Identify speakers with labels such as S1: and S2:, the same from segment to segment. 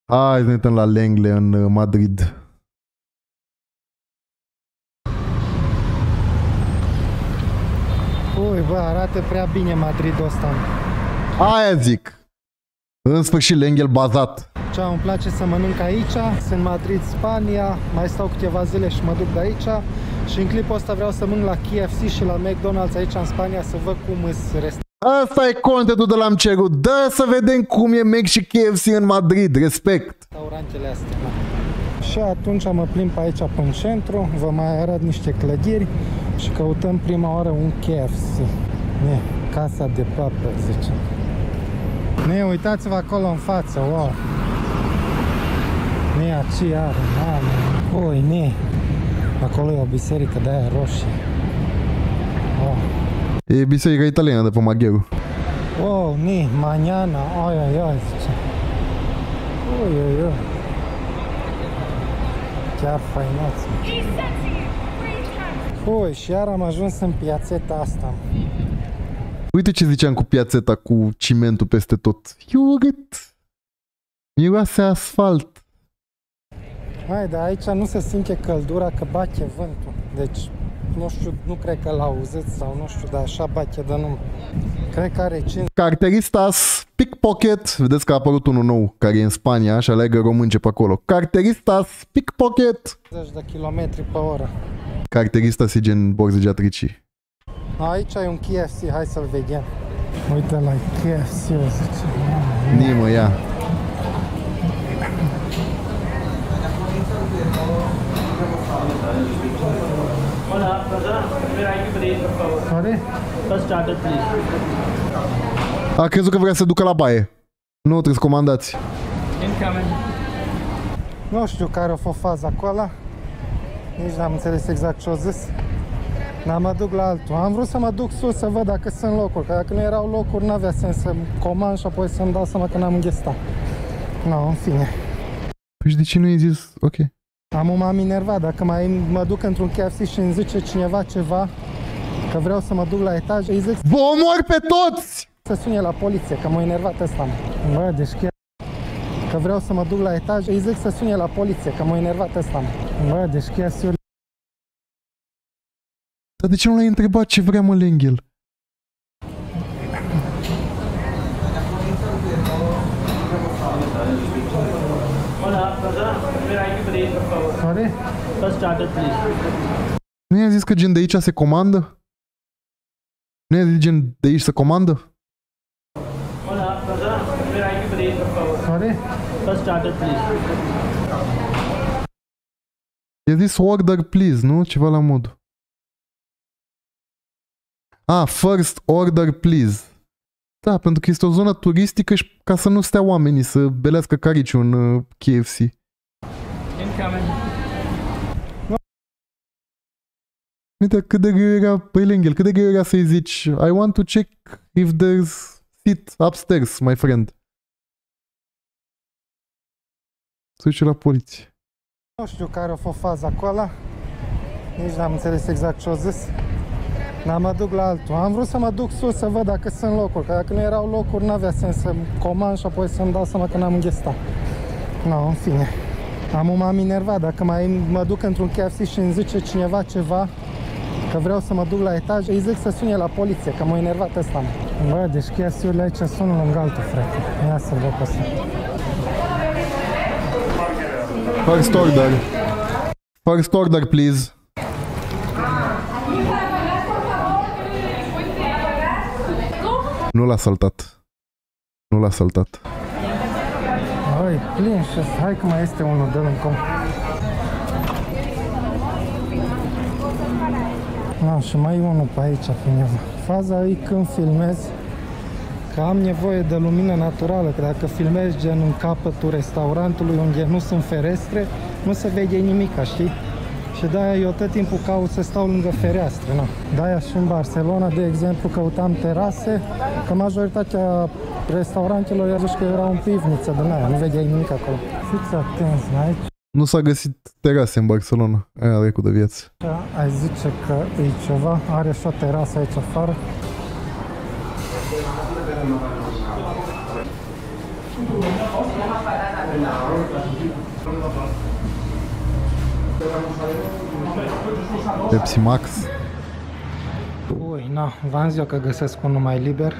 S1: Hai să ne uităm la Lengle în Madrid.
S2: Ui, bă, arată prea bine Madridul ăsta.
S1: Aia zic. În sfârșit, Lengle bazat.
S2: Ce îmi place să mănânc aici, sunt Madrid, Spania, mai stau câteva zile și mă duc de aici. Și în clipul ăsta vreau să mănânc la KFC și la McDonald's aici în Spania să văd cum îs restaurant.
S1: Asta e contentul de l-am cerut. Dă să vedem cum e Mac și KFC în Madrid. Respect.
S2: Restaurantele astea. Și atunci mă plimb pe aici pe centru, vă mai arăt niște clădiri și căutăm prima oară un KFC. Casa de papă, zice. Uitați-vă acolo în față, wow. Aici are, mamă. Ui, acolo e o biserică de aia roșie. Wow.
S1: E biserica italiană de pe Magheru.
S2: Wow, mañana, ai, zice. Ui. Chiar fainoț. Ui, și iar am ajuns în piațeta asta.
S1: Uite ce ziceam cu piațeta, cu cimentul peste tot. E urât. Miroase asfalt.
S2: Hai, dar aici nu se simte căldura că bate vântul. Deci, nu știu, nu cred că l-auziți sau nu știu, dar așa bate de nume. Cred că are 5.
S1: Carteristas Pickpocket. Vedeți că a apărut unul nou care e în Spania și aleagă românce pe acolo. Carteristas Pickpocket.
S2: 50 de kilometri pe oră.
S1: Carteristas e gen borzigeatricii.
S2: Aici e un KFC, hai să-l vedem. Uite la KFC, zice.
S1: Nimă, ia.
S3: Hola, perdón, hay que pedir, por favor.
S2: Care?
S3: First starter, please.
S1: A crezut că vrea să ducă la baie. Nu, trebuie să comandați.
S3: Incoming.
S2: Nu știu care a fost faza acolo. Nici n-am înțeles exact ce-o zis. Dar mă duc la altul. Am vrut să mă duc sus să văd dacă sunt locuri. Că dacă nu erau locuri, n-avea sens să-mi comand și apoi să-mi dau seama că n-am înghețat. No, în fine.
S1: Păi și de ce nu i-ai zis? Ok.
S2: M-am enervat. Dacă mai mă duc într-un KFC și îmi zice cineva ceva, că vreau să mă duc la etaj, îi zic
S1: vă omor pe toți!
S2: să sune la poliție, că m-a enervat ăsta. Bă, deci chiar... Că vreau să mă duc la etaj, îi zic să sune la poliție, că m-a enervat ăsta. Bă, deci chiar...
S1: Dar de ce nu l-ai întrebat ce vrea mă Lenghel?
S3: Hola, perdón, hay que pedir, por favor.
S2: Care?
S3: First starter, please.
S1: Nu i-a zis că gen de aici se comandă? Nu i-a zis gen de aici se comandă?
S3: Hola, perdón, hay que pedir, por favor.
S2: Care?
S3: First starter, please.
S1: I-a zis order please, nu? Ceva la mod. First order please. Da, pentru că este o zonă turistică și ca să nu stea oamenii să belească carici un KFC.
S3: Incoming.
S1: Uite cât de greu era, păi Lenghel, cât de greu era să-i zici I want to check if there's seat upstairs, my friend. Să duce la poliție.
S2: Nu știu care a fost faza acolo. Nici n-am înțeles exact ce-o zis. Dar mă duc la altul. Am vrut să mă duc sus să văd dacă sunt locuri. Că dacă nu erau locuri, n-avea sens să-mi comand și apoi să-mi dau seama că n-am înghețat. No, în fine. M-am enervat. Dacă mai mă duc într-un KFC și îmi zice cineva ceva, că vreau să mă duc la etaj, îi zic să sune la poliție, că m-a enervat ăsta. Bă, deci KFC-urile aici sună lângă altul, frate. Ia să văd pe asta.
S1: First order. First order, please. Nu l-a saltat. Nu l-a saltat.
S2: Băi, plin și hai că mai este unul, dă-l încolo. Și mai e unul pe aici, pe undeva. Faza e când filmez, că am nevoie de lumină naturală, că dacă filmezi gen în capătul restaurantului unde nu sunt ferestre, nu se vede nimica, știi? Și de-aia eu tot timpul caut să stau lângă fereastre, na. De-aia și în Barcelona, de exemplu, căutam terase, că majoritatea restaurantelor i-a zis că erau în pivniță din aia, nu vedeai nimic acolo. Fiți atenți, aici.
S1: Nu s-a găsit terase în Barcelona, aia a trecut de viață.
S2: Ai zice că e ceva, are și o terasă aici afară.
S1: Pepsi Max.
S2: Ui, na, v-am zis eu că găsesc unul mai liber.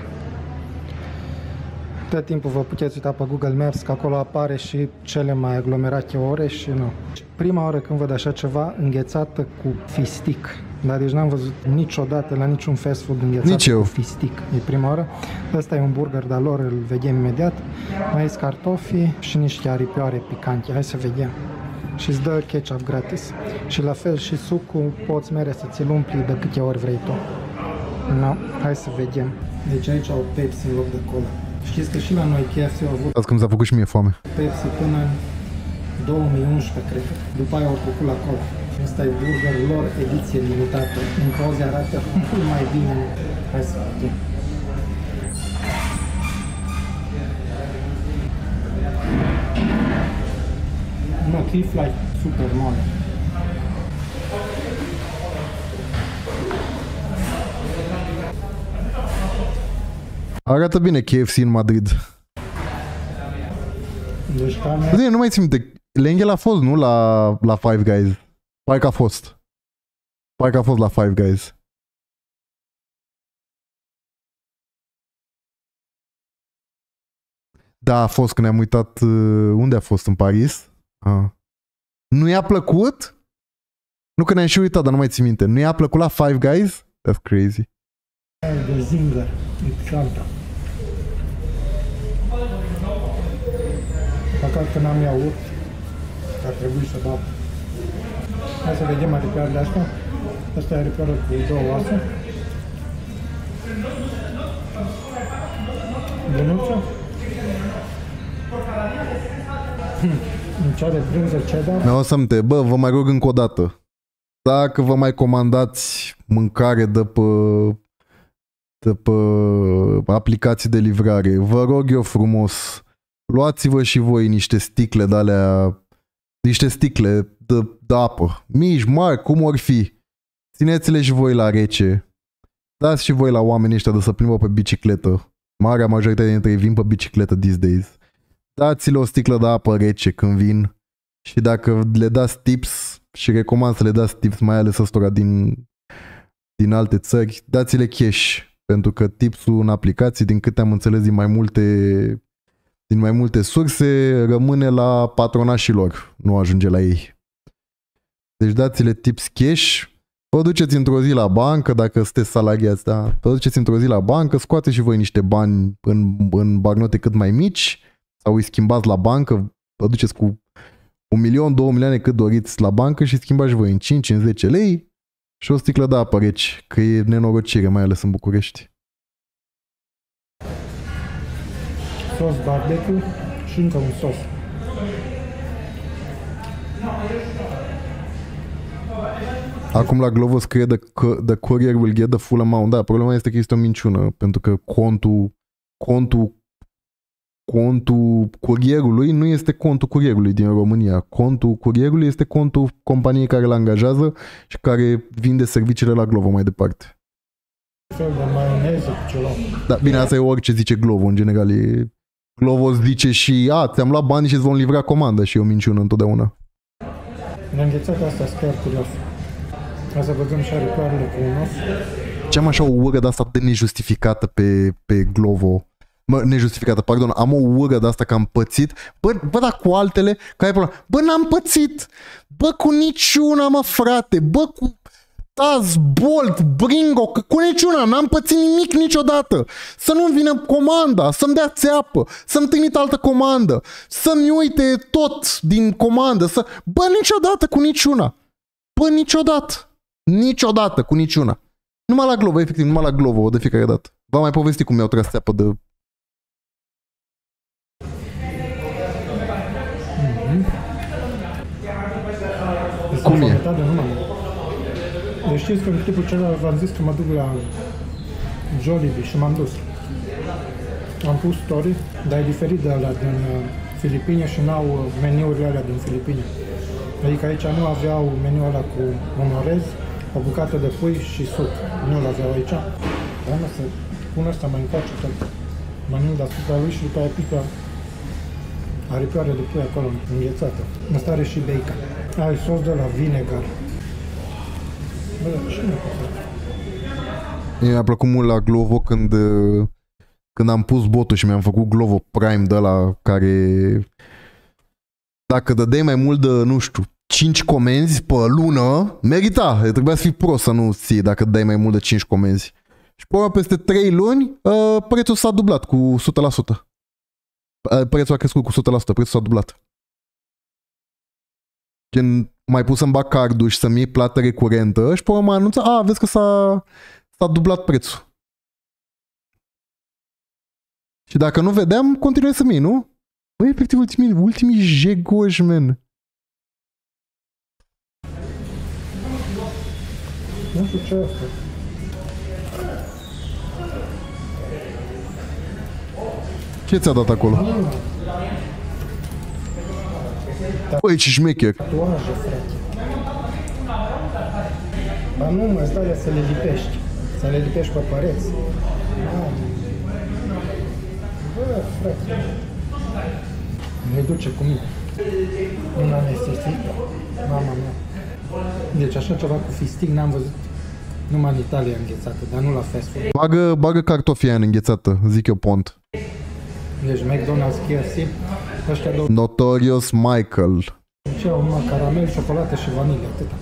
S2: Tot timpul vă puteți uita pe Google Maps, că acolo apare și cele mai aglomerate ore și nu. Prima oară când văd așa ceva, înghețată cu fistic. Dar deci n-am văzut niciodată la niciun fast food înghețată cu fistic. E prima oară. Ăsta e un burger de-a lor, îl vedem imediat. Mai sunt cartofi și niște aripioare picante. Hai să vedem. Și îți dă ketchup gratis. Și la fel și sucul poți mere să ți-l umpli de câte ori vrei tu. No, hai să vedem. Deci aici au Pepsi în loc de cola. Știți că și la noi KFC au avut
S1: Azi cum s-a făcut și mie foame.
S2: Pepsi până în 2011, cred. După aia au făcut la cola. Asta e burgerul lor, ediție limitată. În poze arată mult mai bine. Hai să vedem. Nu, T-Fly super mare.
S1: Arată bine KFC în Madrid.
S2: Deci camera...
S1: Bine, nu mai țin minte. Lenghel a fost, nu? La Five Guys. Parcă a fost. Parcă a fost la Five Guys. Da, a fost când ne-am uitat. Unde a fost? În Paris? Nu i-a plăcut? Nu că ne-am și uitat, dar nu mai țin minte. Nu i-a plăcut la Five Guys? That's crazy.
S2: De Zinger, e alta. Păcat că n-am iaurt, ar trebui să bat. Hai să vedem aripioarele astea. Asta e aripioară cu două oase. Bunuță. Nici are brânză cheddar.
S1: Mi-au să te, bă, vă mai rog încă o dată. Dacă vă mai comandați mâncare de pe aplicații de livrare, vă rog eu frumos, luați-vă și voi niște sticle de-alea, niște sticle de apă, mici, mari, cum or fi. Țineți-le și voi la rece. Dați și voi la oamenii ăștia de să plimbă pe bicicletă. Marea majoritate dintre ei vin pe bicicletă these days. Dați-le o sticlă de apă rece când vin și dacă le dați tips, și recomand să le dați tips, mai ales ăstora din alte țări, dați-le cash, pentru că tipsul în aplicații, din câte am înțeles din mai multe surse, rămâne la patronașilor, nu ajunge la ei. Deci dați-le tips cash, vă duceți într-o zi la bancă, dacă sunteți salariați, da, vă duceți într-o zi la bancă, scoateți și voi niște bani în bagnote cât mai mici, sau îi schimbați la bancă, vă duceți cu 1 milion, 2 milioane cât doriți la bancă și schimbați voi în 5, în 10 lei și o sticlă de apă reci, că e nenorocire, mai ales în București.
S2: Sos barbecue și încă un sos.
S1: Acum la Glovo scrie the courier will get the full amount. Da, problema este că este o minciună, pentru că contul curierului nu este contul curierului din România. Contul curierului este contul companiei care îl angajează și care vinde serviciile la Glovo mai departe.
S2: Fel de maioneză cu ceva.
S1: Da, bine, asta e orice zice Glovo, în general. Glovo zice și, ți-am luat bani și îți vom livra comanda și e o minciună întotdeauna.
S2: Ne-am înghețat asta, chiar curios. Hai să văzăm și aripioarele cu un os.
S1: Ce am așa o ură de asta de nejustificată pe Glovo. Nejustificată, pardon, am o ură de asta că am pățit. Bă, dar cu altele, care e problema? Bă, n-am pățit! Bă, cu niciuna, mă, frate! Bă, cu Taz, Bolt, Bringo, cu niciuna, n-am pățit nimic niciodată. Să nu-mi vină comanda, să-mi dea țeapă, să-mi trimit altă comandă, să-mi uite tot din comandă, Bă, niciodată cu niciuna. Bă, niciodată. Niciodată cu niciuna. Numai la Glovo, efectiv, numai la Glovo, de fiecare dată. V-am mai povestit cum mi-au tras țeapă de... Cum e?
S2: Deci știți că în clipul celălalt v-am zis că mă duc la Jollibee și m-am dus. Am pus story, dar e diferit de alea din Filipine și n-au meniurile alea din Filipine. Adică aici nu aveau meniul ăla cu un orez, o bucată de pui și suc. Nu-l aveau aici. Dar mă să pun ăsta mai încoace tot meniul deasupra lui și după aia pică Aripioare de pui acolo, înghețată. Asta are și bacon. Ai sos de la vinegar. Bă, cine a făcut?
S1: Mi-a plăcut mult la Glovo când am pus botul și mi-am făcut Glovo Prime de ăla care dacă dădeai mai mult de, nu știu, 5 comenzi pe lună, merita. Trebuia să fii prost să nu ții dacă dai mai mult de 5 comenzi. Și pe urmă, peste 3 luni, prețul s-a dublat cu 100%. Prețul a crescut cu 100%, prețul s-a dublat. Când mai pus să-mi bag cardul și să-mi iei plată recurentă și pe urmă anunța, vezi că s-a dublat prețul. Și dacă nu vedeam, continuai să-mi iei, nu? Băi, efectiv, ultimii jegoși, man.
S2: Nu știu ce asta.
S1: Ce ți-a dat acolo? Băi, ce șmecher.
S2: Tatuaje, frate. Ba nu, mă, îți dai să le lipești. Să le lipești pe păreți. Bă, frate. Ne duce cu mine. Un anestezic. Mama mea. Deci așa ceva cu fistic n-am văzut. Numai în Italia înghețată, dar nu la fast food.
S1: Bagă cartofia aia în înghețată, zic eu pont.
S2: Deci McDonald's, KFC, ăștia două.
S1: Notorious Michael.
S2: Ce au numai caramel, ciocolată și vanilie, atâta.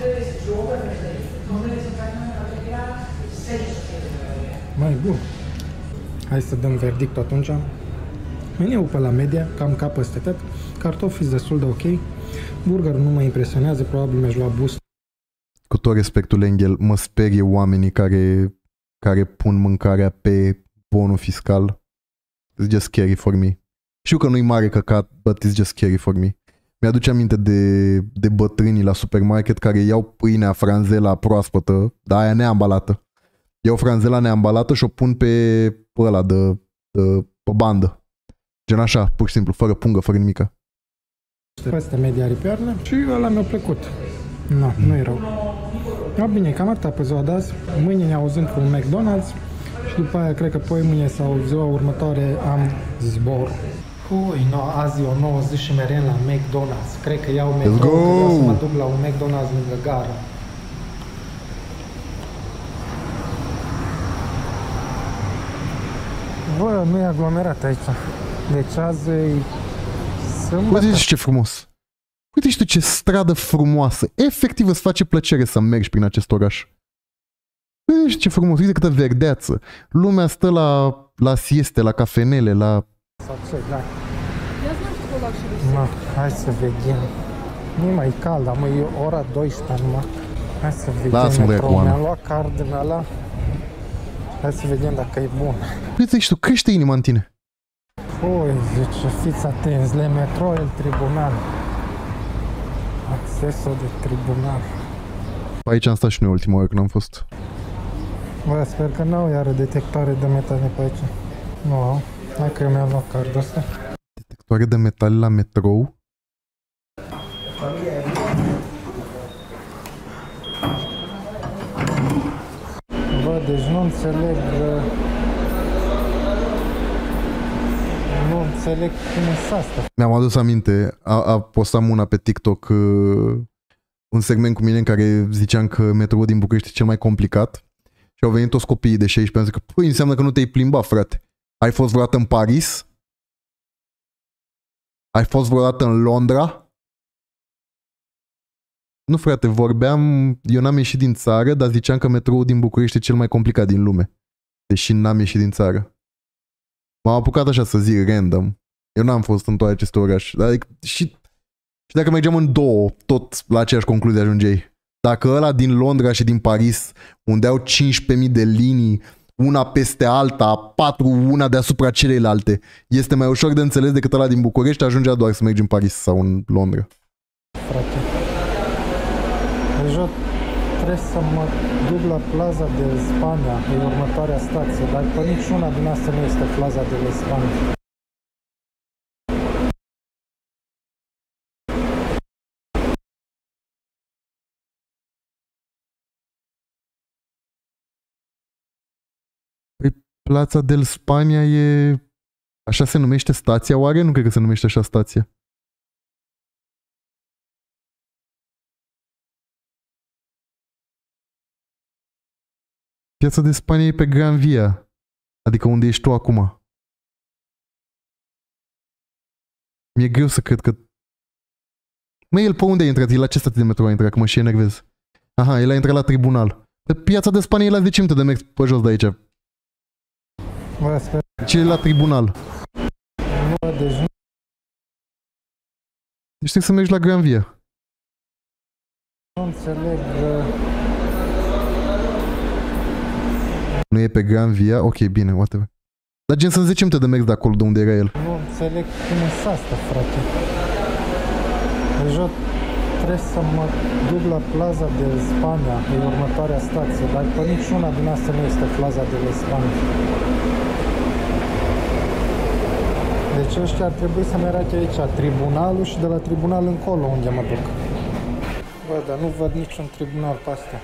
S2: Mai bun. Hai să dăm verdict atunci. Meniul pe la media, cam ca peste tot. Cartofii destul de ok. Burgerul nu mă impresionează, probabil mi-aș lua boost.
S1: Cu tot respectul, Engel, mă sperie oamenii care pun mâncarea pe bonul fiscal. It's just scary for me. Știu că nu-i mare căcat, but it's just scary for me. Mi-aduce aminte de bătrânii la supermarket care iau pâinea franzela proaspătă, dar aia neambalată. Iau franzela neambalată și o pun pe ăla pe bandă. Gen așa, pur și simplu, fără pungă, fără nimica.
S2: Peste media aripioarele și ăla mi-a plăcut. Nu e rău. Bine, cam atâta pe ziua de azi. Mâine ne auzim cu un McDonald's și după aia cred că mâine sau ziua următoare am zbor. Azi e o nouă zi și merem la McDonald's. Cred că iau metro, că vreau să mă duc la un McDonald's lângă gară. Bă, nu e aglomerat aici. Deci azi e sâmbătă.
S1: Uite ce frumos. Uite și tu ce stradă frumoasă. Efectiv îți face plăcere să mergi prin acest oraș. Uite și ce frumos. Uite câtă verdeață. Lumea stă la sieste, la cafenele, la...
S2: Sau ce, da. Hai să vedem. Nu mai cald, mă, e ora 12 numai. Hai să vedem.
S1: Lasă-mă de acum.
S2: Mi-am luat card din ăla. Hai să vedem dacă e bun.
S1: Uite și tu, crește inima în tine.
S2: Zice, fiți atenți, le metro, el tribunal. Accesul de tribunal.
S1: Aici am stat și noi ultima oară când am fost.
S2: Bă, sper că n-au iară detectoare de metale pe aici. Nu au. Hai că eu mi-am luat cardul ăsta.
S1: Detectoare de metale la metrou?
S2: Bă, deci nu înțeleg... Nu înțeleg cum e asta.
S1: Mi-am adus aminte, a postat una pe TikTok un segment cu mine în care ziceam că metroul din București e cel mai complicat și au venit toți copiii de 16 ani și zic că păi înseamnă că nu te-ai plimbat, frate. Ai fost vreodată în Paris? Ai fost vreodată în Londra? Nu, frate, eu n-am ieșit din țară, dar ziceam că metroul din București e cel mai complicat din lume. Deși n-am ieșit din țară. M-am apucat așa să zic random. Eu n-am fost în toate aceste orașe. Adică, și dacă mergeam în două, tot la aceeași concluzie ajungeai. Dacă ăla din Londra și din Paris, unde au 15.000 de linii, una peste alta, 4 una deasupra celelalte, este mai ușor de înțeles decât ăla din București, ajungea doar să mergi în Paris sau în Londra.
S2: Frate. Deci eu trebuie să mă duc la Plaza de Spania, e următoarea stație, dar pe niciuna din astea nu este Plaza de Spania.
S1: Plața del Spania e Așa se numește stația, oare? Nu cred că se numește așa stația. Piața de Spania e pe Gran Via. Adică unde ești tu acum. Mi-e greu să cred că... Mă, el pe unde a intrat? El la ce stație de metrou a intrat? Că mă și enervez. Aha, el a intrat la tribunal. Pe Piața de Spania e la 10 minute de mers pe jos de aici.
S2: Bă, sper.
S1: Ce e la tribunal?
S2: Bă, deci nu.
S1: Deci trebuie să mergi la Gran Via.
S2: Nu înțeleg.
S1: Nu e pe Gran Via? Ok, bine, whatever. Dar gen sunt 10 minute de mers de acolo de unde era el.
S2: Nu înțeleg cum e asta, frate. Deci eu trebuie să mă duc la Plaza de Spania, e următoarea stație, dar pe niciuna din astea nu este Plaza de Spania. Deci ăștia ar trebui să merg aici, tribunalul, și de la tribunal încolo unde mă duc. Bă, dar nu văd niciun tribunal pe astea.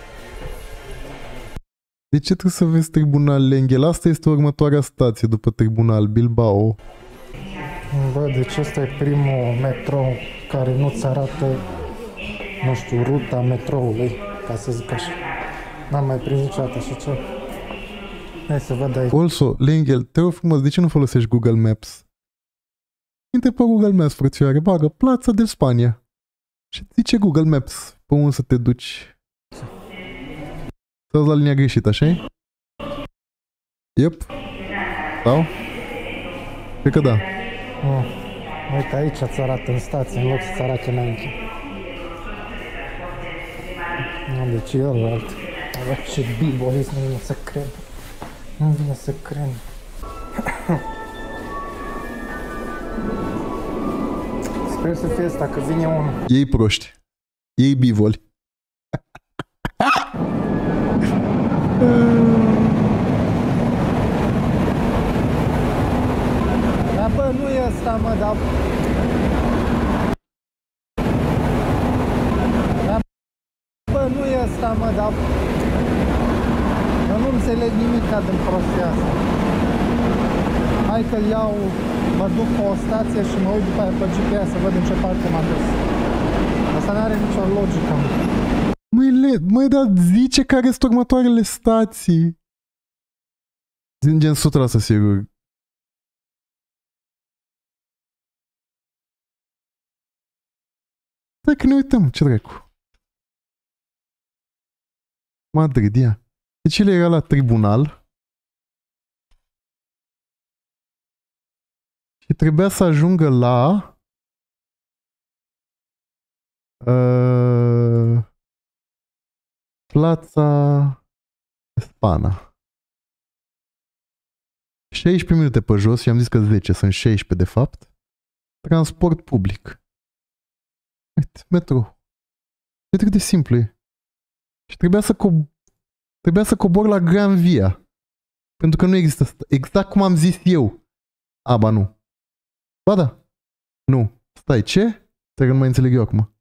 S1: De ce trebuie să vezi tribunal Lenghel? Asta este următoarea stație după tribunal, Bilbao.
S2: Bă, deci ăsta e primul metrou care nu-ți arată, nu știu, ruta metroului, ca să zic așa. N-am mai prins niciodată așa ceva. Hai să văd aici.
S1: Also, Lenghel, te rog frumos, de ce nu folosești Google Maps? Intre pe Google Maps, frățioare, bagă Plața de Spania. Și zice Google Maps pe unde să te duci. Sau la linia greșită, așa-i? Yep. Sau? Cred că da.
S2: Uite, aici îți arată în stație, în loc să-ți arate înainte. Nu, deci e ălalt. Bă, ce bibolist, nu vine să cred. Nu vine să cred. Sper să fie asta, că vine unul.
S1: Ei proști. Ei bivoli.
S2: Da, bă, nu e ăsta, mă, dar... Da, bă, nu e ăsta, mă, dar... Eu nu înțeleg nimica din prostia asta. Hai că iau, mă duc pe o stație și mă uit după aia pe GPS să văd în ce parte m-am dus. Asta n-are nicio logică.
S1: Măi, dar zice care sunt următoarele stații. Din gen 100% sigur. Stai că ne uităm, ce dracu. Madrid, ia. Deci el era la tribunal. Și trebuia să ajungă la... Plața Spana. 16 minute pe jos și am zis că 10, sunt 16 de fapt. Transport public. Uite, metrou. Uite cât de simplu e. Și trebuia să cobor la Gran Via. Pentru că nu există, exact cum am zis eu. A, ba nu. Ba da. Nu. Stai, ce? Stai că nu mai înțeleg eu acum.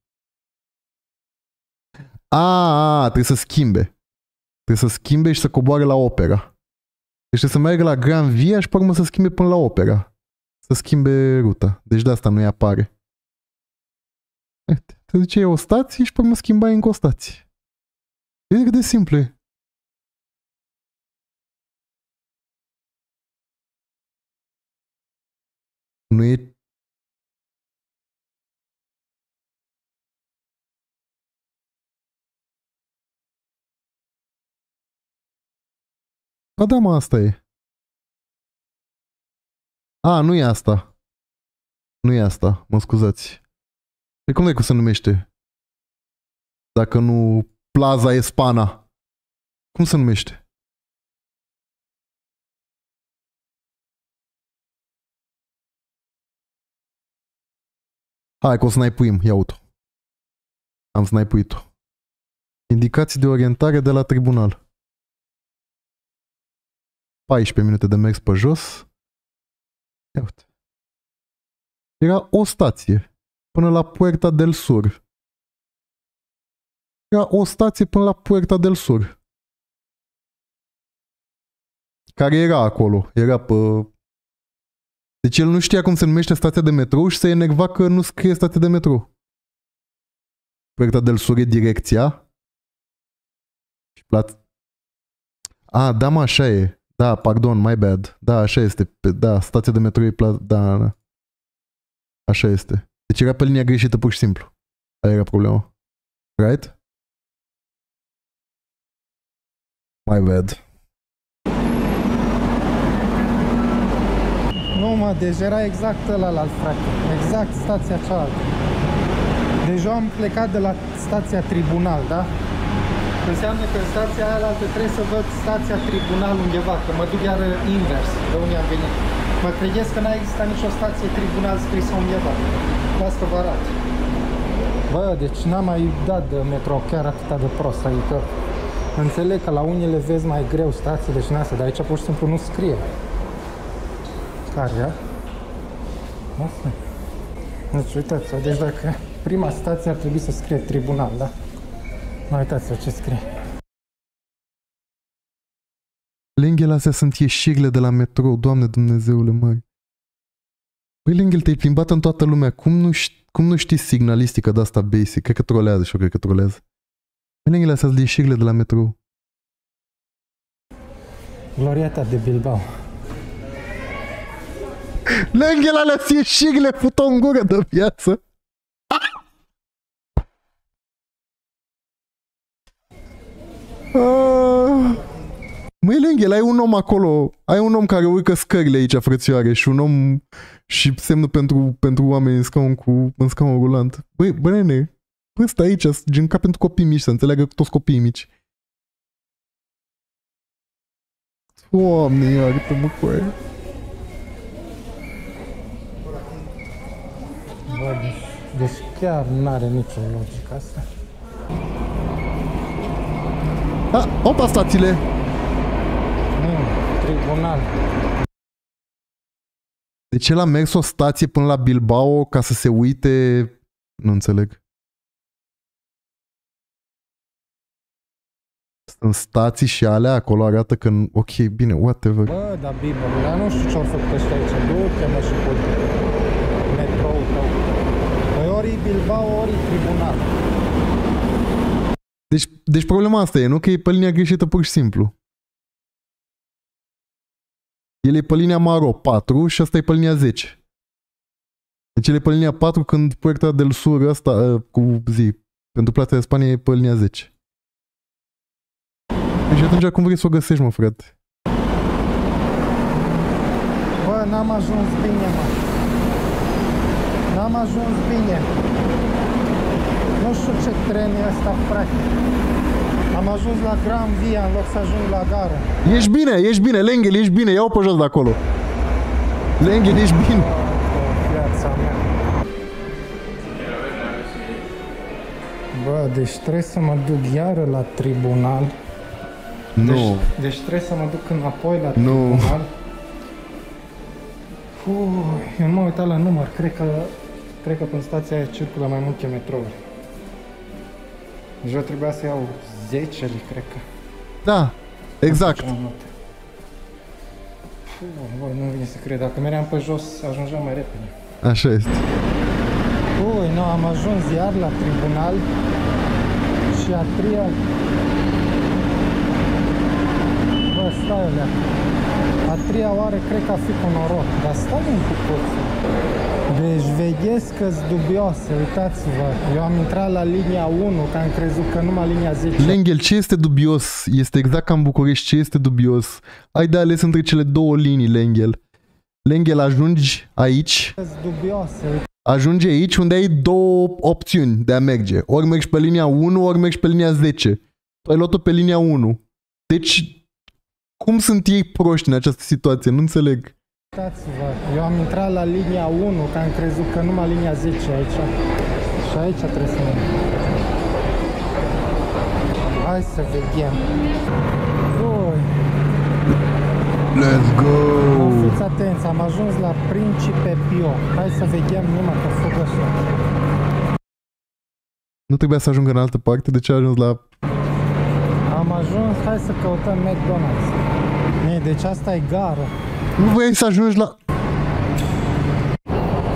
S1: Trebuie să schimbe. Trebuie să schimbe și să coboare la Opera. Deci trebuie să meargă la Gran Via și pe urmă să schimbe până la Opera. Să schimbe ruta. Deci de asta nu-i apare. Te duce o stație și pe urmă schimbai încă o stație. E cât de simplu e. Nu e... Ba da, mă, asta e. Nu e asta. Nu e asta, mă scuzați. Păi cum se numește? Dacă nu Plaza Espana. Cum se numește? Hai că o snipuim, ia uite. Am snipuit-o. Indicații de orientare de la tribunal. 14 minute de mers pe jos. Ia uite. Era o stație până la Puerta del Sur. Era o stație până la Puerta del Sur. Care era acolo. Era pe Deci el nu știa cum se numește stația de metrou și se enerva că nu scrie stația de metrou. Puerta del Sur e direcția. Da, mă, așa e. Da, pardon, my bad. Da, așa este. Da, stația de metrou e da. Așa este. Deci era pe linia greșită pur și simplu. Aia era problema. Right? My bad.
S2: Nu, mă, deci era exact ăla, frate. Exact stația cealaltă. Deja am plecat de la stația Tribunal, da? Înseamnă că în stația aia altă trebuie să văd stația Tribunal undeva, că mă duc iar invers, de unde am venit. Mă credeți că n-a existat nicio stație Tribunal scrisă undeva. De asta vă arăt. Bă, deci n-am mai dat de metro chiar atât de prost, adică înțeleg că la unele vezi mai greu stațiile și n-astea, dar aici pur și simplu nu scrie. Care, ia? Asta. Deci uitați-vă, deci dacă prima stație ar trebui să scrie Tribunal, da? Uitați-vă ce scrie.
S1: Lenghele astea sunt ieșirile de la metrou, Doamne Dumnezeule mare. Păi, Lenghel, te-ai plimbat în toată lumea, cum nu știi signalistică de asta basic? Cred că trolează și eu cred că trolează. Păi, Lenghele astea sunt ieșirile de la metrou.
S2: Glorieta de Bilbao.
S1: Lenghele alea sunt ieșirile, fut-o în gură de viață. Măi, Lenghel, ai un om acolo, ai un om care urcă scările aici, frățioare, și un om și semnă pentru oameni în scaun rulant. Băi, nene, ăsta aici, gen ca pentru copii mici, să înțeleagă toți copiii mici. Doamne, iartă-mă cu aia.
S2: Bă, deci chiar n-are nicio logică asta.
S1: Opa, stațiile!
S2: Tribunal.
S1: Deci el a mers o stație până la Bilbao ca să se uite... Nu înțeleg. Sunt stații și alea, acolo arată că... Ok, bine, whatever.
S2: Bă, dar Bibă, dar nu știu ce-au făcut ăștia aici. Du-te, mă, și cu metrou tău. Păi ori Bilbao, ori Tribunal.
S1: Deci problema asta e, nu? Că e pe linia greșită pur și simplu. El e pe linia Maro 4 și asta e pe linia 10. Deci el e pe linia 4 când Puerta del Sur ăsta, cu zi, pentru Plața de Spania e pe linia 10. Și atunci cum vrei să o găsești, mă, frate?
S2: Bă, n-am ajuns bine, mă. N-am ajuns bine. Nu știu ce tren e ăsta, frate. Am ajuns la Gran Via în loc să ajung la gară.
S1: Ești bine, Lenghel, ești bine, ia-o pe jos de acolo. Lenghel, ești bine.
S2: Viața mea. Bă, deci trebuie să mă duc iară la Tribunal.
S1: Nu.
S2: Deci trebuie să mă duc înapoi la Tribunal. Eu nu m-am uitat la număr, cred că până stația aia circulă mai multe metrouri. Deci eu trebuia să iau 10, cred că.
S1: Da, exact.
S2: Bă, nu vine să cred, dacă meream pe jos, ajungeam mai repede.
S1: Așa este.
S2: Nu, am ajuns iar la Tribunal și a treia... Bă, stai alea. A treia oară cred că a fi cu noroc, dar stai un pic. Deci vedeți că-s dubioase, uitați-vă. Eu am intrat la linia 1, că am crezut că numai linia 10...
S1: Lenghel, ce este dubios? Este exact ca în București, ce este dubios? Ai de ales între cele două linii, Lenghel. Lenghel, ajungi aici.
S2: Dubioase.
S1: Ajungi aici unde ai două opțiuni de a merge. Ori mergi pe linia 1, ori mergi pe linia 10. Tu ai luat-o pe linia 1. Deci, cum sunt ei proști în această situație? Nu înțeleg.
S2: Uitați-vă, eu am intrat la linia 1, că am crezut că numai linia 10 aici. Și aici trebuie să merg. Hai să vedem.
S1: Let's go!
S2: Fiți atenți, am ajuns la Principe Pio. Hai să vedem numai că fug ăsta.
S1: Nu trebuia să ajungă în altă parte? De ce a ajuns la...
S2: Am ajuns, hai să căutăm McDonald's. Deci asta e gară.
S1: Nu vrei să ajungi la...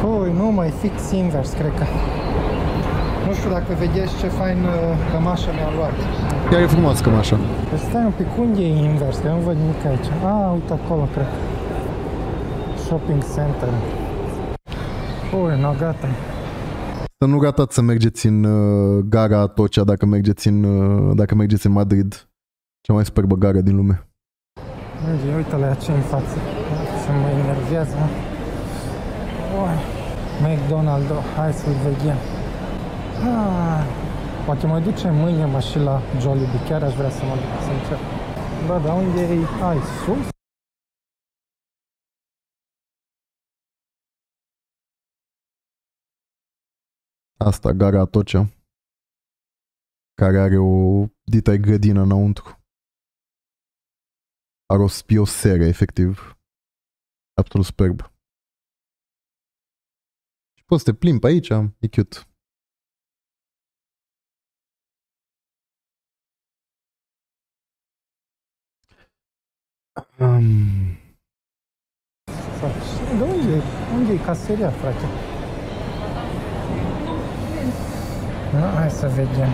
S2: Ui, nu mai fix invers, cred că. Nu știu dacă vedeți ce faină cămașă mi-am luat.
S1: Chiar e frumoasă cămașa.
S2: Păi stai un pic, unde e invers? Că eu nu văd nimic aici. Uite acolo, cred. Shopping center. Ui, no, gata.
S1: Să nu ratați să mergeți în gara Atocha dacă mergeți în Madrid. Cea mai superbă gară din lume.
S2: Uite la ce în față. Ce mă enervează. Ui, McDonald's, hai să-l vedem. Poate mă ducem mâine mă și la Jollibee, chiar aș vrea să mă duc, sincer. Da, dar unde e? Hai, sus?
S1: Asta, gara Atocha, care are o dita grădină înăuntru. Are o spiosere, efectiv. Absolut superb. Și poți să te plimbi pe aici, e cute.
S2: De unde e caseria, frate? Hai să vedem.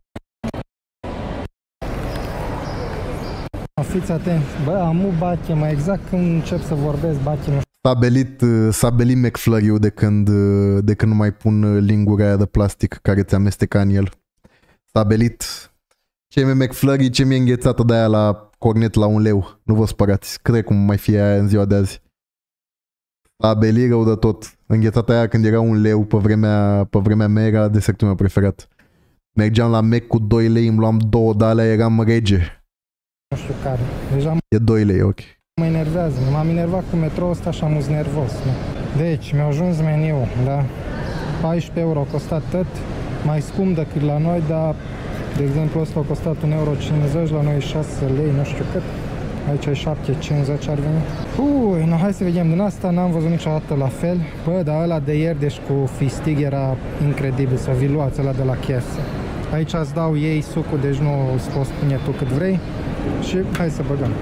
S2: Fiți atenți. Bă, amu bache, mai exact când încep să vorbesc, bache, nu știu.
S1: S-a belit McFlurry-ul de când nu mai pun lingura aia de plastic care ți amesteca în el. S-a belit. Ce mi-e McFlurry, ce mi-e înghețată de aia la cornet la 1 leu. Nu vă spărați. Cred cum mai fie aia în ziua de azi. S-a belit rău de tot. Înghețata aia când era 1 leu pe vremea mea era desertul meu preferat. Mergeam la Mac cu 2 lei, îmi luam 2 de alea, eram rege.
S2: Nu știu care. Deja
S1: E 2 lei, ok.
S2: mă enervează. M-am enervat cu metrou ăsta și am uz nervos. Deci, mi-a ajuns meniul, da? 14 euro a costat tot, mai scump decât la noi, dar, de exemplu, ăsta a costat 1,50 euro, la noi 6 lei, nu știu cât. Aici e 7,50 ar veni. No, hai să vedem. Din asta n-am văzut niciodată la fel. Bă, dar ăla de ieri, deci cu fistig, era incredibil. Să vi luați ăla de la KFC. Aici îți dau ei sucul, deci nu îți poți spune tu cât vrei. Și hai să băgăm.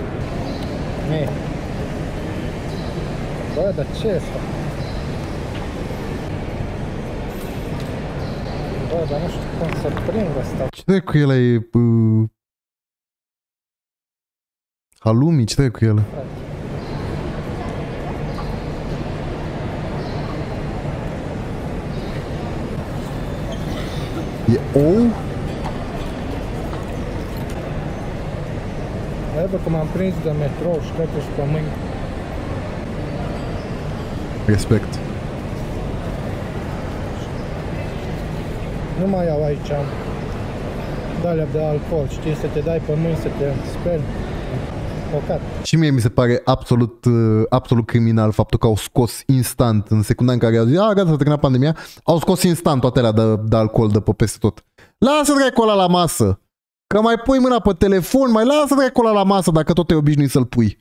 S2: Bă, dar ce e asta? Bă, dar nu știu cum să prind asta.
S1: Ce trebuie cu el? E... halloumi, ce trebuie cu el? E ou?
S2: Hai bă, că m-am prins de metrou și cred că și pe mâini.
S1: Respect.
S2: Nu mai iau aici de-alea de alcool, știi, să te dai pe mâini, să te speli. Păcat.
S1: Și mie mi se pare absolut criminal faptul că au scos instant, în secunda în care au zis, gata, s-a terminat pandemia, au scos instant toate alea de alcool de pe peste tot. Lasă dracu ăla la masă! Că mai pui mâna pe telefon, mai lasă dracu ăla la masă dacă tot te obișnui să-l pui.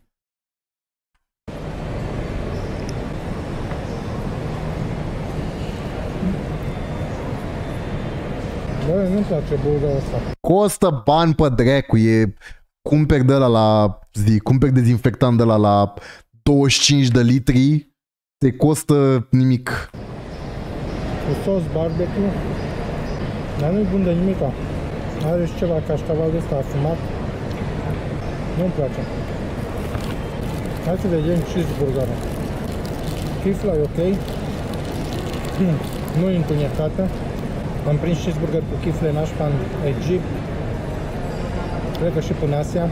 S2: Bă, nu-mi place bulgarul ăsta.
S1: Costă bani pe dracu, e... Cumperi de ăla la zi, cumperi dezinfectant de ăla la 25 de litri, te costă nimic.
S2: Cu sos barbecue, dar nu-i bun de nimica. Are și ceva cașcaval de ăsta afumat. Nu-mi place. Hai să vedem cheeseburgerul. Chifla e ok. Nu e întunecată. Am prins cheeseburger cu chifle nașpa în Egipt. Cred că și până Asia.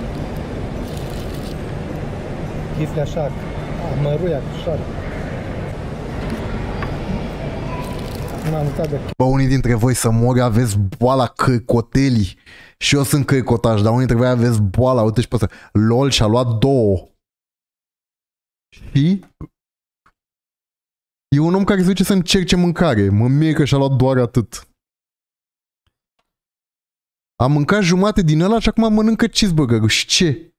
S2: Chifle așa, măruia, așa. M-am mâncat de...
S1: Bă, unii dintre voi să mori aveți boala cârcotelii. Și eu sunt cârcotaș, dar unii dintre voi aveți boala, uite și pe ăsta. LOL și-a luat 2. Și... e un om care se duce să încerce mâncare. Mă mir că și-a luat doar atât. Am mâncat jumate din ăla și acum mănâncă cheeseburger-ul. Și ce?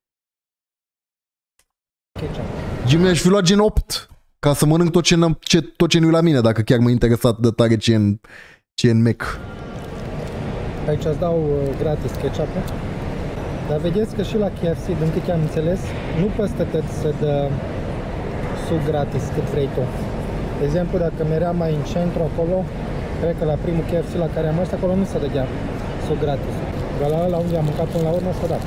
S1: Jimmy, aș fi luat gen 8 ca să mănânc tot ce nu e la mine, dacă chiar mă interesa de tare ce e în Mac.
S2: Aici îți dau gratis ketchup-ul. Dar vedeți că și la KFC, din câte am înțeles, nu peste tot să dă suc gratis cât vrei tu. De exemplu, dacă meream mai în centru acolo, cred că la primul KFC la care am mers, acolo nu se dădea suc gratis. Dar la ăla unde am mâncat până la urmă s-a dat.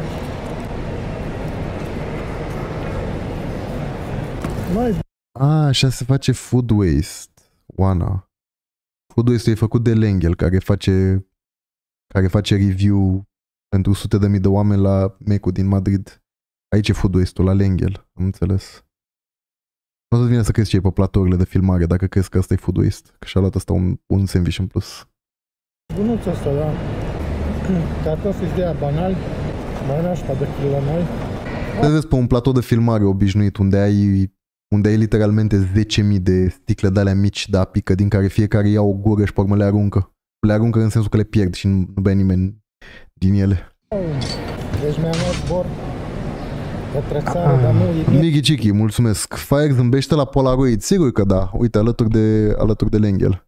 S1: Așa se face food waste. Oana. Food waste e făcut de Lenghel, care face review pentru sute de mii de oameni la Mecu din Madrid. Aici e food waste-ul, la Lenghel. Am înțeles. Nu o să vine să crezi ce e pe platourile de filmare dacă crezi că ăsta e food waste. Că și-a luat ăsta un sandwich în plus.
S2: Bunuțul ăsta, da. Cartofii de aia banali, mai nașpa de la noi.
S1: Te vezi pe un platou de filmare obișnuit unde ai literalmente 10.000 de sticle de alea mici de apică din care fiecare ia o gură și pe urmă le aruncă. Le aruncă în sensul că le pierd și nu bea nimeni din ele.
S2: Deci mi-am luat zbor către țară, dar nu e...
S1: Migi Cichi, mulțumesc. Fire zâmbește la Polaroid. Sigur că da. Uite, alături de Lenghel.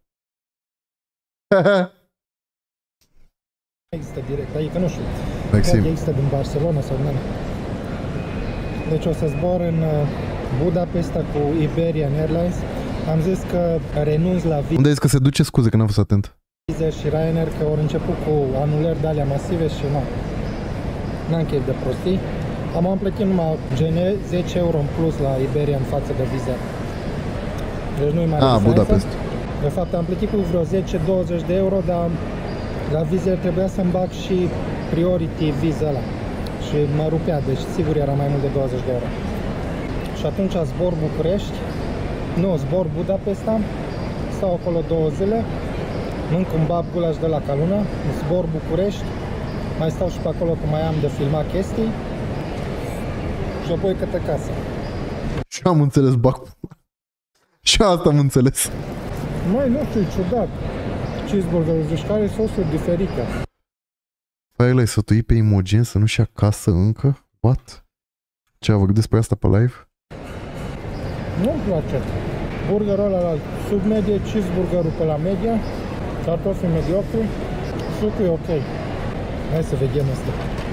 S2: Există direct, adică nu știu.
S1: Maxim.
S2: Există din Barcelona sau din... Deci o să zbor în Budapesta cu Iberian Airlines. Am zis că renunț la
S1: Unde ai zis că se duce? Scuze că n-am fost atent.
S2: vize și Ryanair, că au început cu anulări de alea masive și nu. N-am chef de prostii. Am plătit numai 10 euro în plus la Iberian față de vize. Deci nu-i mare diferență.
S1: Budapest.
S2: De fapt am plătit cu vreo 10-20 de euro, dar la vize trebuia să-mi bag și priority viza ăla. Și mă rupea, deci sigur era mai mult de 20 de euro. Și atunci zbor București, nu, zbor Budapesta, stau acolo 2 zile, mânc un bab gulaș de la Caluna, zbor București, mai stau și pe acolo că mai am de filmat chestii și apoi către casă.
S1: Și am înțeles, bac. Și asta am înțeles.
S2: Mai nu știu, ciudat. Cheeseburger, deci care sosuri diferite.
S1: Păi l-ai sătuit pe Imogen să nu-și acasă încă? What? Ce, a vorbit despre asta pe live?
S2: Nu-mi place. Burgerul ăla la sub medie, cheeseburgerul pe la media, cartofi mediocri, sucul e ok. Hai să vedem asta.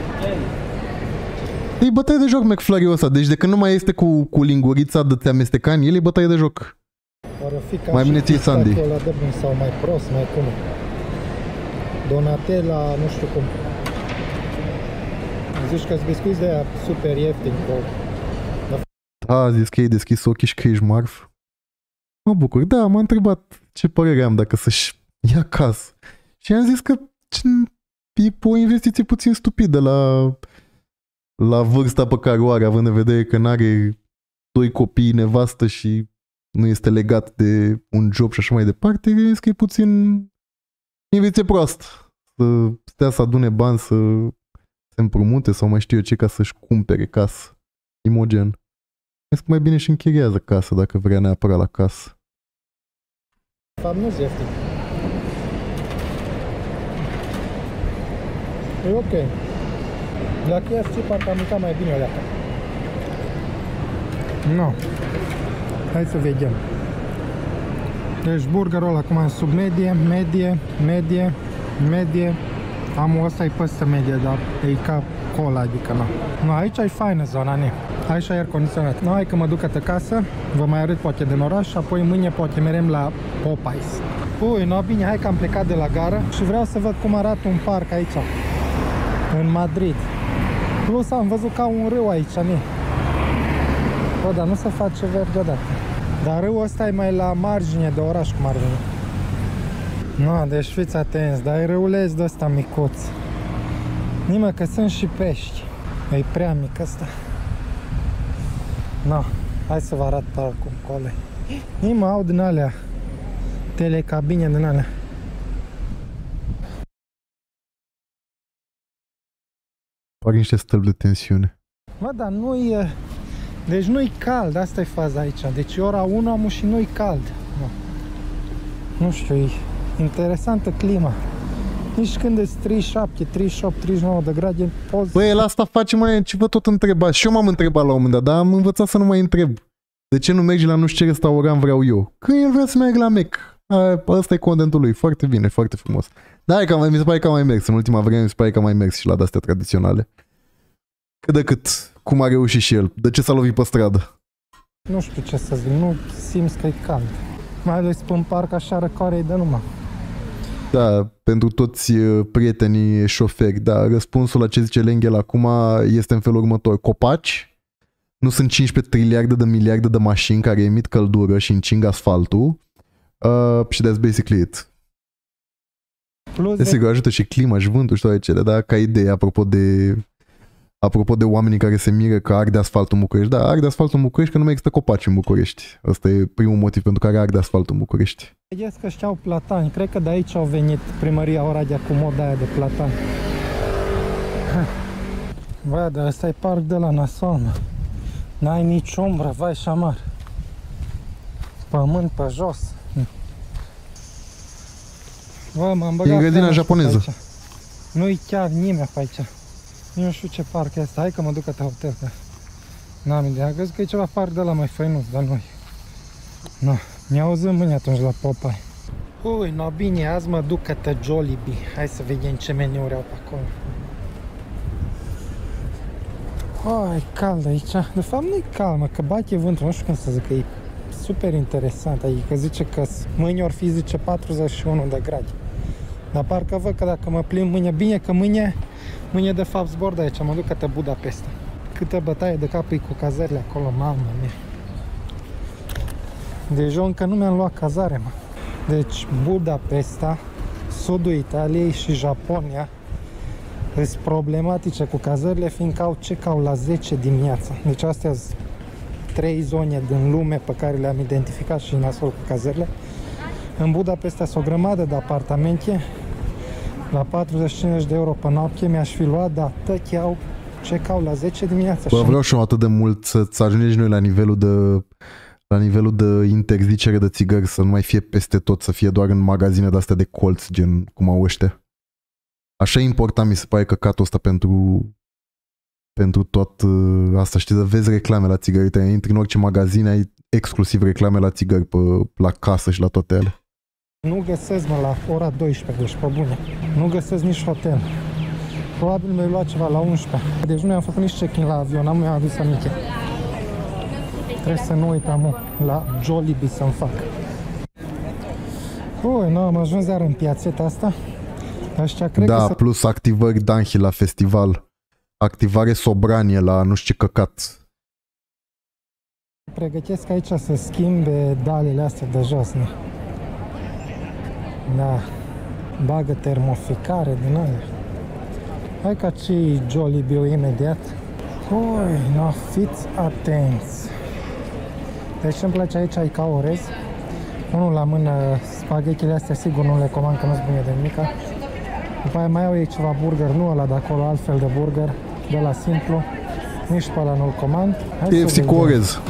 S1: E bătaie de joc McFlurry-ul ăsta, deci de când nu mai este cu lingurița de te amesteca în el, e bătaie de joc. Mai bine ții Sandy.
S2: Sau mai prost, mai cum. Donatella, nu știu cum. Zici că-s biscuiți de aia super ieftin.
S1: Da, a zis că ai deschis ochii și că ești marf. Mă bucur. Da, m-a întrebat ce părere am dacă să-și ia casă. Și am zis că e o investiție puțin stupidă la vârsta pe care o are, având în vedere că n-are 2 copii, nevastă și nu este legat de un job și așa mai departe. Eu zis că e puțin investiție proastă. Să stea să adune bani, să se împrumute sau mai știu eu ce ca să-și cumpere casă. Imogen. Zic că mai bine și închiriază casă dacă vrea neapărat la casă.
S2: De fapt nu-ți ieftin. E ok. La KFC parcă am mâncat mai bine o leacă. No. Hai să vedem. Deci burgerul ăla acum în sub medie, medie. Am ăsta e păstă medie, dar e ca cola, adică nu. No, aici e faină zona, ne. Aici e aer condiționat. No, hai că mă duc către casă, vă mai arăt poate din oraș și apoi mâine poate merem la Popeyes. Ui, no, bine, hai că am plecat de la gară și vreau să văd cum arată un parc aici, în Madrid. Plus am văzut ca un râu aici, ne. Bă, dar nu se face verde odată. Dar râul ăsta e mai la margine de oraș, cum ar veni. Nu, deci fiți atenți, dar e râuleț de ăsta micuț. Nimă că sunt și pești. E prea mic ăsta. No, hai să vă arăt parcul încolo. Nimă au din alea telecabine din alea.
S1: Fac niște stălpi de tensiune.
S2: Bă, dar nu e... Deci nu-i cald, asta e faza aici. Deci e ora 1 am și nu-i cald. Nu știu, e interesantă clima. Nici când e 37, 38, 39 de grade, poți...
S1: Băi, la asta facem, mă, ce vă tot întrebați. Și eu m-am întrebat la un moment dat, dar am învățat să nu mai întreb. De ce nu mergi la nu știu ce restaurant vreau eu? Că el vrea să merg la Mac. Ăsta e contentul lui. Foarte bine, foarte frumos. Da, mi se pare că am mai mers. În ultima vreme mi se pare că am mai mers și la de-astea tradiționale. Cât de cât. Cum a reușit și el. De ce s-a lovit pe stradă?
S2: Nu știu ce să zic, nu simți că e cald. Mai ales pe un parc așa răcoare de numai.
S1: Da, pentru toți prietenii șoferi, da, răspunsul la ce zice Lenghel acum este în felul următor. Copaci, nu sunt 15 triliarde de miliarde de mașini care emit căldură și încing asfaltul și that's basically it.
S2: Plus
S1: Desigur, ajută și clima și vântul și toate cele, da, ca idee, apropo de oamenii care se miră că arde asfaltul în București. Da, arde asfaltul în București că nu mai există copaci în București. Ăsta e primul motiv pentru care arde asfaltul în București.
S2: Vedeți că știau platani. Cred că de aici au venit primăria Oradea cu moda aia de platani. Bă, dar ăsta e parc de la nasol, mă. N-ai nici umbră, vai șamar. Pământ pe jos. Bă, m-am băgat.
S1: E grădina japoneză.
S2: Nu-i chiar nimeni pe aici. Nu știu ce parc e asta. Hai că mă duc către hotel. Că n-am idee. Crezi că e ceva parc de la mai făinuț, dar nu-i. No. Ne auzim mâine atunci la Popeye. Ui, no bine, azi mă duc către Jollibee. Hai să vedem ce meniuri au pe acolo. E cald aici. De fapt nu e cald, mă, că bate vântul. Nu știu cum să zic, că e super interesant. Adică zice că mâine or fi, zice, 41 de grade. Dar parcă văd că dacă mă plimb mâine, bine că mâine de fapt zbor de aici, mă duc către Budapesta. Câtă bătaie de cap e cu cazările acolo, mamă mea. Deci eu încă nu mi-am luat cazare, mă. Deci Budapesta, sudul Italiei și Japonia sunt problematice cu cazările, fiindcă au check-out la 10 dimineața. Deci astea sunt 3 zone din lume pe care le-am identificat și nasol cu cazările. În Budapesta sunt o grămadă de apartamente la 40-50 de euro pe noapte, mi-aș fi luat, dar tăchi au check-out la 10 dimineața.
S1: Bă, vreau și eu atât de mult să ajungem și noi la nivelul de interzicere de țigări, să nu mai fie peste tot, să fie doar în magazine de-astea de colț, gen cum au ăștia. Așa e important, mi se pare, căcatul ăsta pentru tot asta, știi, să vezi reclame la țigări, te intri în orice magazin, ai exclusiv reclame la țigări la casă și la toate ele.
S2: Nu găsesc, mă, la ora 12, deci pe bune. Nu găsesc nici hotel. Probabil mi-ai luat ceva la 11. Deci nu am făcut nici check-in la avion, nu mi-am adus aminte. Trebuie să nu uitam la Jollibee să-mi fac. Ui, nu, am ajuns iar în piațeta asta. Ăștia cred
S1: da,
S2: că
S1: plus activări Danhi la festival. Activare Sobranie la nu știu ce căcat.
S2: pregătesc aici să schimbe dalele astea de jos. Ne? Da, bagă termoficare din alea. Hai ca cei Jollibee imediat. Ui, no, fiți atenți. Deci îmi place aici, ai ca orez. Unul la mână, spaghetile astea sigur nu le comand, că nu-s bune de mica. După aia mai au ei ceva burger, nu ăla de acolo, altfel de burger, de la simplu. Nici pe ăla nu-l comand.
S1: KFC cu orez.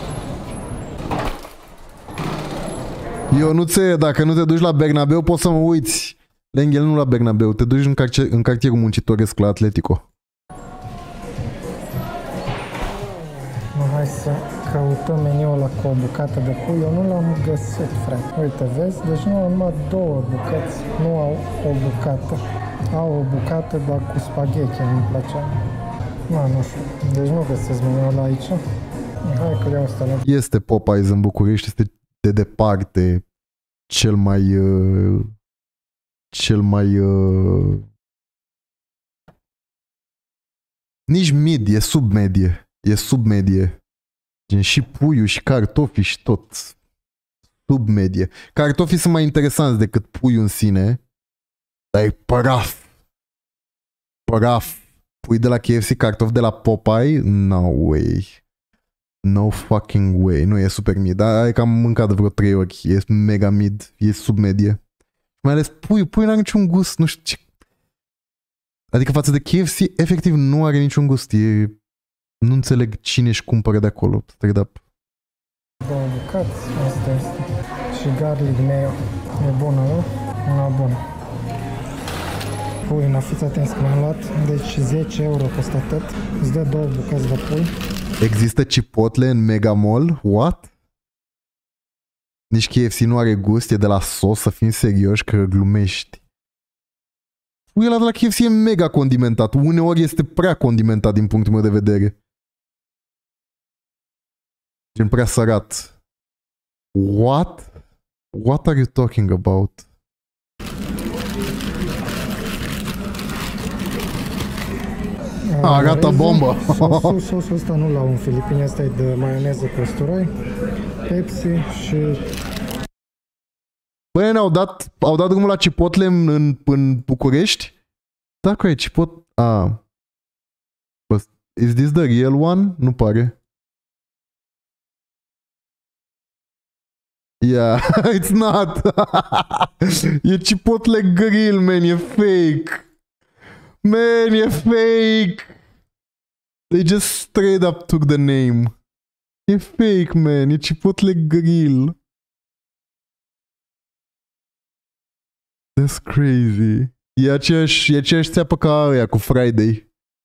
S1: Eu nu ți, dacă nu te duci la Bernabeu, poți să mă uiți. Lenghel nu la Bernabeu, te duci în cartierul Muncitoresc la Atletico.
S2: Hai să căutăm meniul ăla cu o bucată de pui. Eu nu l-am găsit, frate. Uite, vezi? Deci nu au numai două bucăți. Nu au o bucată. Au o bucată, dar cu spaghete, nu-mi plăcea. Nu știu. Deci nu găsesc meniul ăla aici. Hai că le-am ăsta.
S1: Este Popeyes în București, este de departe cel mai nici mid, e sub medie. E sub medie. Gen și puiul și cartofii și tot. Sub medie. Cartofii sunt mai interesanți decât puiul în sine. Dar e praf. Praf. Pui de la KFC, cartofi de la Popeye? No way. No fucking way. Nu, e super mid. Dar e că am mâncat de vreo 3 ori. E mega mid. E sub medie. Mai ales puiul n-are niciun gust. Nu știu ce. Adică față de KFC, efectiv nu are niciun gust. Nu înțeleg cine își cumpără de acolo. Straight up.
S2: Două bucăți, asta este. Și garlic mayo. E bună, nu? Una bună. Pui, fiți atenți că m-am luat. Deci 10 euro costă tot. Îți dă două bucăți de pui.
S1: Există Chipotle în Mega Mall? What? Nici KFC nu are gust, e de la sos, să fim serioși că glumești. Puiul ăla de la KFC e mega condimentat. Uneori este prea condimentat din punctul meu de vedere. Gen prea sărat. What? What are you talking about? Gata, bombă!
S2: Sosul ăsta nu l-au în Filipine, asta e de maioneză cu usturoi, Pepsi și...
S1: Băi, au dat drumul la Chipotle în București? Da, că e Chipotle... Is this the real one? Nu pare. Yeah, it's not. E Chipotle Grill, man, e fake. Man, e fake. They just straight up took the name. E fake, man, e Chipotle Grill. That's crazy. E aceeași țeapă ca aia cu Friday.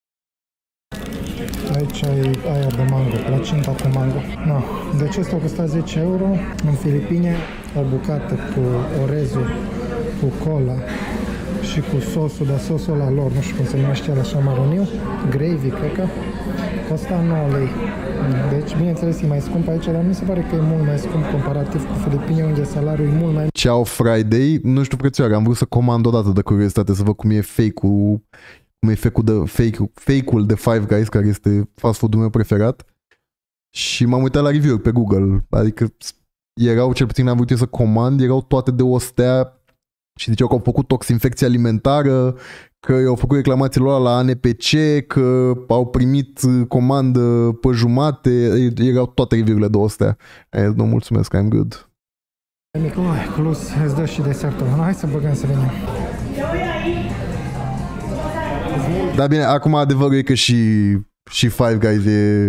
S2: Aici e aia de mango, placinta cu mango. No. Deci asta a costat 10 euro. În Filipine o bucată cu orezul, cu cola și cu sosul, dar sosul ăla lor, nu știu cum se numește el așa maroniu, gravy, cred că, costa 9 lei. Deci, bineînțeles, e mai scump aici, dar mi se pare că e mult mai scump comparativ cu Filipine, unde salariul e mult mai...
S1: Ciao Friday, nu știu prețioare, am vrut să comand odată de curiozitate să văd cum e fake-ul, fake-ul de Five Guys, care este fast food-ul meu preferat. Și m-am uitat la review-uri pe Google, adică erau, cel puțin am vrut eu să comand, erau toate de o stea și ziceau că au făcut toxinfecție alimentară, că au făcut reclamațiile lor la ANPC, că au primit comandă pe jumate, erau toate review-urile de o stea. Nu, mulțumesc, I'm good.
S2: Plus, îți dă și desertul. Hai să băgăm să venim.
S1: Da, bine, acum adevărul e că și Five Guys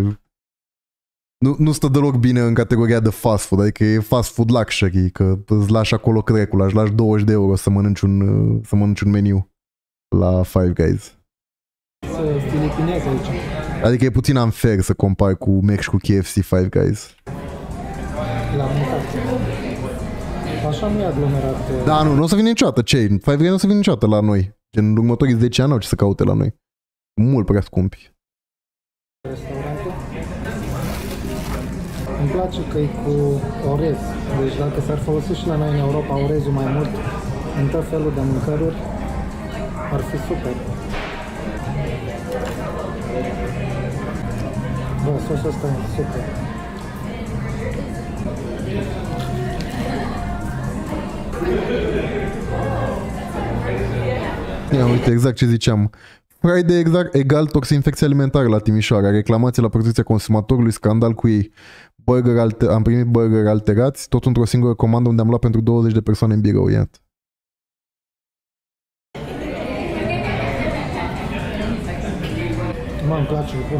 S1: nu stă deloc bine în categoria de fast food, adică e fast food luxury, că îți lași acolo crecul, își lași 20 de euro să mănânci un meniu la Five Guys.
S2: Filipinez aici.
S1: Adică e puțin unfair să compari cu Mac și cu KFC Five Guys.
S2: La mâncat. Așa nu e aglomerat.
S1: Da, nu o să vină niciodată, ce? Five Guys nu o să vină niciodată la noi. În următorii 10 ani au ce să caute la noi. Mult prea scumpi.
S2: Restaurante. Îmi place că e cu orez. Deci dacă s-ar folosi și la noi în Europa orezul mai mult în tot felul de mâncăruri, ar fi super. Bă, sosul ăsta e super.
S1: Ia uite, exact ce ziceam. Friday exact egal toxinfecție alimentară la Timișoara, reclamații la protecția consumatorului, scandal cu ei. Am primit burger alterați, tot într-o singură comandă unde am luat pentru 20 de persoane în birou, iată.
S2: Mă, îmi place, bun.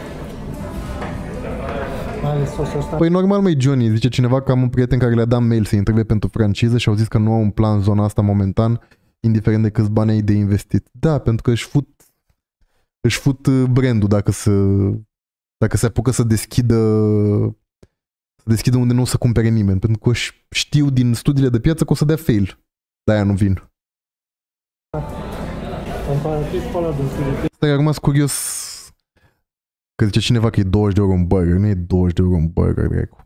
S2: Mai ales sosul ăsta.
S1: Păi normal, măi, Johnny, zice cineva că am un prieten care le-a dat mail să-i întrebe pentru franciză și au zis că nu au un plan în zona asta momentan, indiferent de câți bani ai de investit. Da, pentru că își fut brandul dacă se apucă să deschidă unde nu o să cumpere nimeni, pentru că știu din studiile de piață că o să dea fail. De-aia nu vin.
S2: Comparativ cu ăla din Filipine.
S1: Stai, acum sunt curios că zice cineva că e 20 de euro un burger. Nu e 20 de euro un burger, dracu.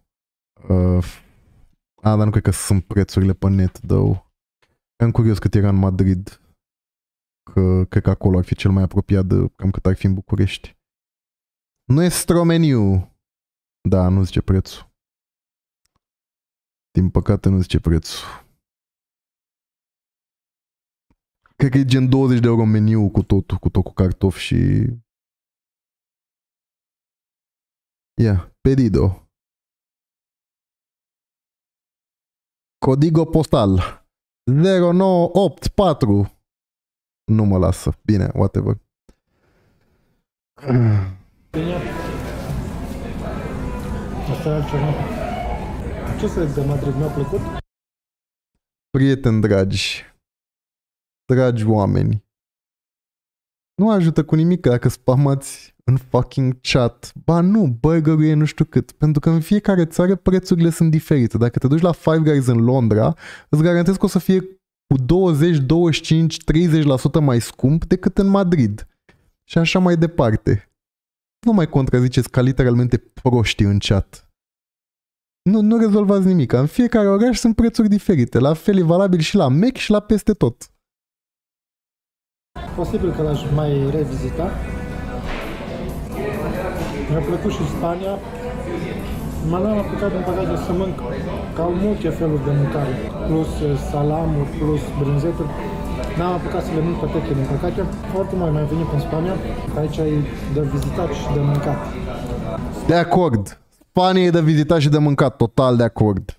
S1: Dar nu cred că sunt prețurile pe net, though. Am curios cât era în Madrid. Că cred că acolo ar fi cel mai apropiat de cam cât ar fi în București. Nuestro meniu. Da, nu zice prețul. Din păcate nu zice prețul. Cred că e gen 20 de euro meniu cu tot cu cartofi și... Ia, pedido. Codigo postal 0984. Nu mă lasă. Bine, whatever.
S2: Bine. Asta e altceva. Ce să zic de Madrid? Mi-a plăcut?
S1: Prieteni dragi, dragi oameni, nu ajută cu nimic dacă spamați în fucking chat. Ba nu, burgerul e nu știu cât. Pentru că în fiecare țară prețurile sunt diferite. Dacă te duci la Five Guys în Londra, îți garantez că o să fie cu 20, 25, 30% mai scump decât în Madrid. Și așa mai departe. Nu mai contraziceți ca literalmente proștii în chat. Nu rezolvați nimic. În fiecare oraș sunt prețuri diferite. La fel e valabil și la Mac și la peste tot.
S2: Posibil că l-aș mai revizita. Mi-a plăcut și Spania. Mă n-am apucat în păcate să mănânc, că au multe feluri de mâncare, plus salamuri, plus brânzeturi. N-am apucat să le mănânc pe toate, din păcate. Oricum ai mai venit în Spania, aici ai de vizitat și de mâncat.
S1: De acord. Spania e de vizitat și de mâncat. Total de acord.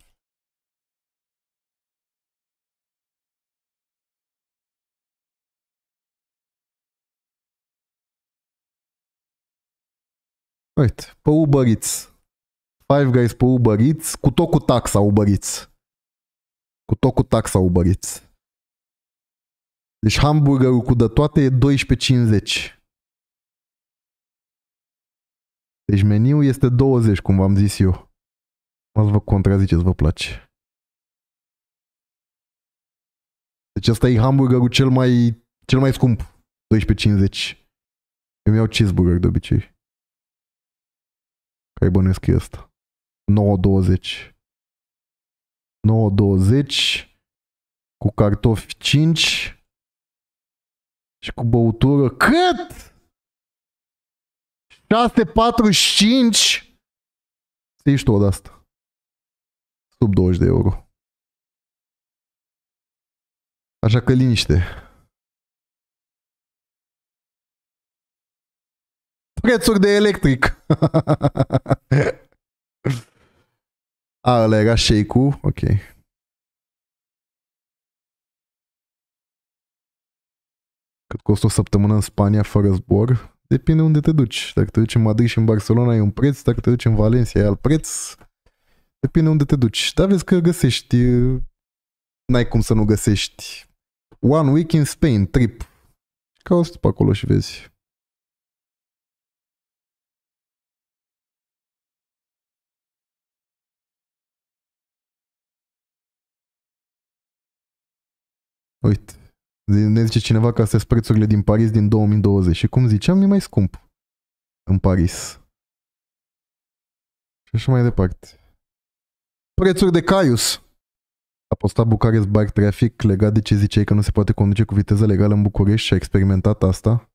S1: Uite, pe Uber Eats. Five Guys pe Uber Eats, cu tot cu taxa Uber Eats. Cu tot cu taxa Uber Eats. Deci hamburgerul cu de toate e 12,50. Deci meniul este 20, cum v-am zis eu. Mă să vă contraziceți, vă place. Deci ăsta e hamburgerul cel mai scump. 12,50. Eu mi-au cheeseburger de obicei. Care bănuiesc e ăsta. 9,20. 9,20 cu cartofi 5 și cu băutură. Cât? 6,45? Să ieși tu o de-asta. Sub 20 de euro. Așa că liniște. Prețuri de electric. Ăla era shake-ul. Ok. Cât costă o săptămână în Spania fără zbor? Depinde unde te duci. Dacă te duci în Madrid și în Barcelona e un preț, dacă te duci în Valencia e alt preț. Depinde unde te duci. Dar vezi că găsești... N-ai cum să nu găsești. One week in Spain, trip. Cauți pe acolo și vezi. Uite, ne zice cineva că astea sunt prețurile din Paris din 2020 și cum ziceam, e mai scump în Paris. Și așa mai departe. Prețuri de Caius. A postat Bucarest Bike Traffic legat de ce ziceai că nu se poate conduce cu viteză legală în București și a experimentat asta.